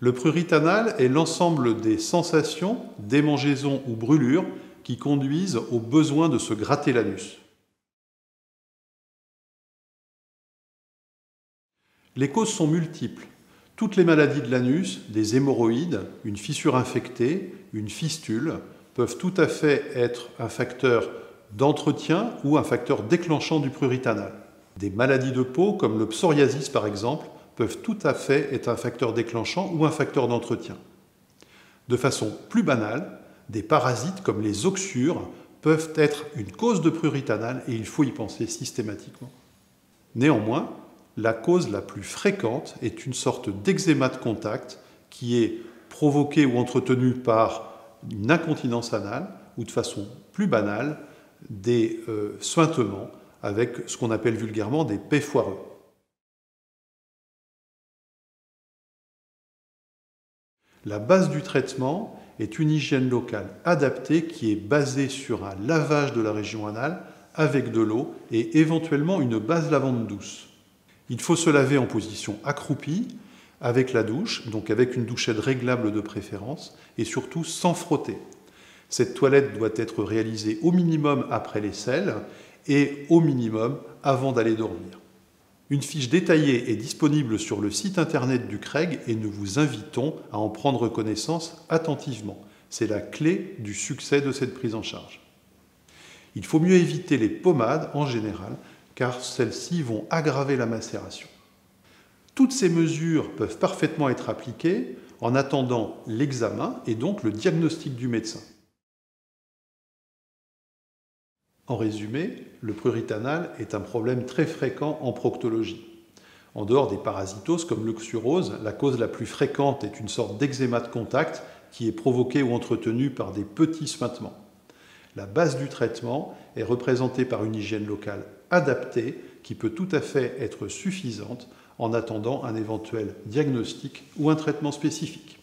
Le prurit anal est l'ensemble des sensations, démangeaisons ou brûlures qui conduisent au besoin de se gratter l'anus. Les causes sont multiples. Toutes les maladies de l'anus, des hémorroïdes, une fissure infectée, une fistule, peuvent tout à fait être un facteur d'entretien ou un facteur déclenchant du prurit anal. Des maladies de peau, comme le psoriasis par exemple, peuvent tout à fait être un facteur déclenchant ou un facteur d'entretien. De façon plus banale, des parasites comme les oxyures peuvent être une cause de prurit anal et il faut y penser systématiquement. Néanmoins, la cause la plus fréquente est une sorte d'eczéma de contact qui est provoquée ou entretenue par une incontinence anale ou de façon plus banale des suintements avec ce qu'on appelle vulgairement des pets foireux. La base du traitement est une hygiène locale adaptée qui est basée sur un lavage de la région anale avec de l'eau et éventuellement une base lavande douce. Il faut se laver en position accroupie, avec la douche, donc avec une douchette réglable de préférence, et surtout sans frotter. Cette toilette doit être réalisée au minimum après les selles et au minimum avant d'aller dormir. Une fiche détaillée est disponible sur le site internet du CREG et nous vous invitons à en prendre connaissance attentivement. C'est la clé du succès de cette prise en charge. Il faut mieux éviter les pommades en général, car celles-ci vont aggraver la macération. Toutes ces mesures peuvent parfaitement être appliquées en attendant l'examen et donc le diagnostic du médecin. En résumé, le prurit anal est un problème très fréquent en proctologie. En dehors des parasitoses comme l'oxyrose, la cause la plus fréquente est une sorte d'eczéma de contact qui est provoqué ou entretenu par des petits suintements. La base du traitement est représentée par une hygiène locale adaptée qui peut tout à fait être suffisante en attendant un éventuel diagnostic ou un traitement spécifique.